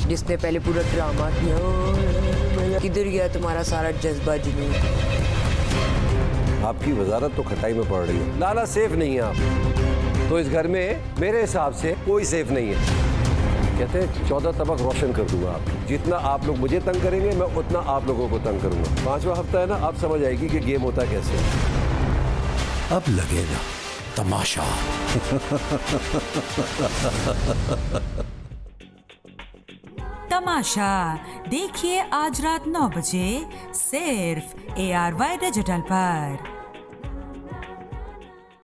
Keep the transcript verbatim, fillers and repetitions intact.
जिसने पहले पूरा ड्रामा किया। किधर गया तुम्हारा सारा जज्बा जुनून? आपकी वजारत तो खटाई में पड़ रही है। लाला सेफ नहीं है आप, तो इस घर में मेरे हिसाब से कोई सेफ नहीं है। कहते हैं चौदह तबक रोशन कर दूंगा आप। जितना आप लोग मुझे तंग करेंगे मैं उतना आप लोगों को तंग करूंगा। पांचवा हफ्ता है ना, आप समझ आएगी कि गेम होता कैसे। अब लगेगा तमाशा। तमाशा देखिए आज रात नौ बजे सिर्फ ए आर वाई डिजिटल पर।